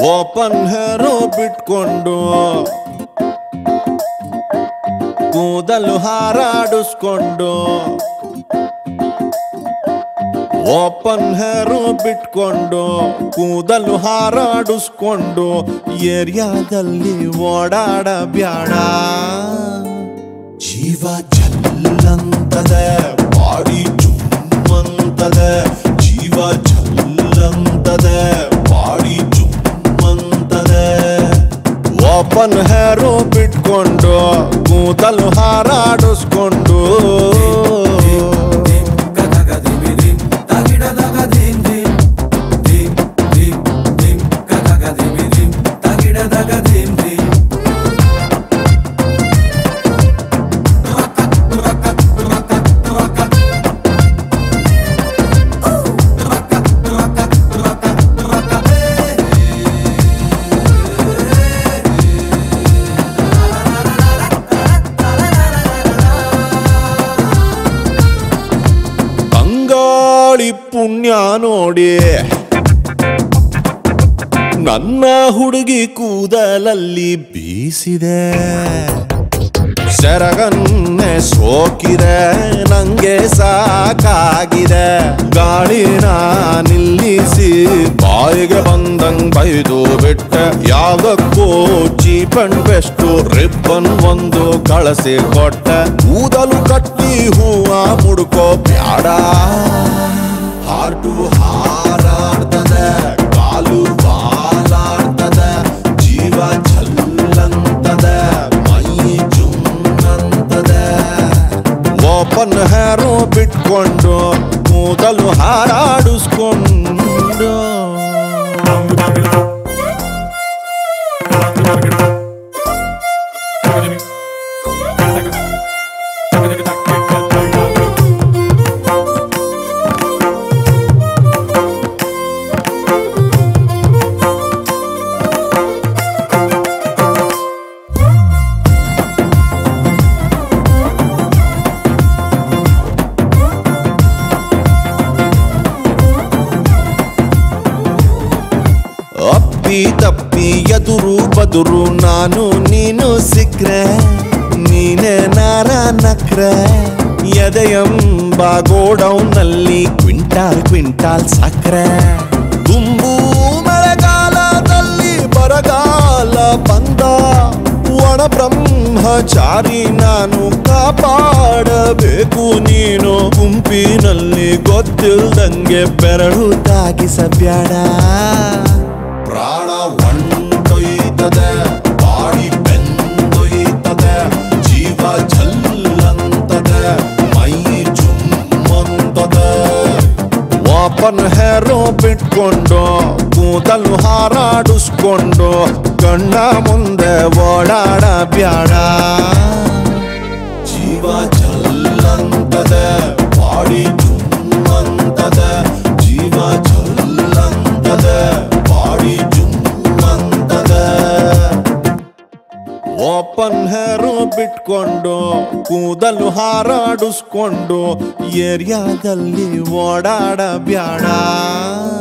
Open ಹೇರೋ ಬಿಟ್ಕೊಂಡು ಕೂದಲು ಹಾರಾಡಿಸ್ಕೊಂಡು open ಹೇರೋ ಬಿಟ್ಕೊಂಡು ಕೂದಲು ಹಾರಾಡಿಸ್ಕೊಂಡು ಏರಿಯಾದಲ್ಲಿ ಓಡಾಡಬ್ಯಾಡ. ಜೀವ ಜಲ್ಲಂತದೆ, ಬಾಡಿ ಚುಮ್ಮಂತದೆ. ಜೀವ ಜಲ್ಲಂತದೆ, ಬಾಡಿ ಚುಮ್ಮಂತದೆ. ಓಪನ್ ಹೇರೋ ಬಿಟ್ಕೊಂಡು ಕೂದಲು ಹಾರಾಡಿಸ್ಕೊಂಡು ಪುಣ್ಯ ನೋಡಿ ನನ್ನ ಹುಡುಗಿ ಕೂದಲಲ್ಲಿ ಬೀಸಿದೆ. ಸೆರಗನ್ನೆ ಸೋಕಿದೆ, ನಂಗೆ ಸಾಕಾಗಿದೆ. ಗಾಳಿನ ನಿಲ್ಲಿಸಿ ಬಾಯಿಗೆ ಬಂದಂಗ್ ಬೈದು ಬಿಟ್ಟೆ. ಯಾವಕ್ಕೂ ಚೀಪ್ ಅಂಡ್ ಬೆಸ್ಟ್ ರಿಬ್ಬನ್ ಒಂದು ಕಳಸಿ ಕೊಟ್ಟೆ. ಕೂದಲು ಕಟ್ಟಿ ಹೂವ ಮುಡ್ಕೋ ಬ್ಯಾಡ. ಹಾರ್ಟು ಹಾರಾಡ್ತದೆ, ಕಾಲು ಬಾಲಾಡ್ತದೆ. ಜೀವ ಛಲ್ಲಂತದೆ, ಮೈ ಚುಮ್ಮಂತದೆ. ಓಪನ್ ಹೇರೋ ಬಿಟ್ಕೊಂಡು ಕೂದಲು ಹಾರಾಡಿಸ್ಕೊಂಡು ತಪ್ಪಿ ಎದುರು ಬದುರು ನಾನು ನೀನು ಸಿಕ್ರೆ ನೀನೇ ನಾರ ನಕ್ರೆ. ಎದೆಯಂಬ ಗೋಡೌನ್ನಲ್ಲಿ ಕ್ವಿಂಟಾಲ್ ಕ್ವಿಂಟಾಲ್ ಸಕ್ರೆ. ತುಂಬು ಮಳೆಗಾಲದಲ್ಲಿ ಬರಗಾಲ ಬಂದ ಒಣ ಬ್ರಹ್ಮಚಾರಿ ನಾನು. ಕಾಪಾಡಬೇಕು ನೀನು ಗುಂಪಿನಲ್ಲಿ ಗೊತ್ತಿಲ್ದಂಗೆ ಬೆರಳು ತಾಗಿಸಬ್ಯಾಡ. ಪ್ರಾಣ ಹೊಂಟೊಯ್ತದೆ, ಬಾಡಿ ಬೆಂದೊಯ್ತದೆ. ಜೀವ ಛಲ್ಲಂತದೆ, ಮೈ ಚುಮ್ಮಂತದೆ. ಓಪನ್ ಹೇರೋ ಬಿಟ್ಕೊಂಡು ಕೂದಲು ಹಾರಾಡಿಸ್ಕೊಂಡು ಕಣ್ಣ ಮುಂದೆ ಓಡಾಡಬ್ಯಾಡ. ಜೀವ ಛಲ್ಲಂತದೆ, ಬಾಡಿ ಚುಮ್ಮಂತದೆ. ಜೀವ ಛಲ್ಲಂತದೆ, ಬಾಡಿ ಚುಮ್ಮಂತದೆ. ಓಪನ್ ಹೇರೋ ಬಿಟ್ಕೊಂಡು ಕೂದಲು ಹಾರಾಡಿಸ್ಕೊಂಡು ಏರಿಯಾದಲ್ಲಿ ಓಡಾಡಬ್ಯಾಡ.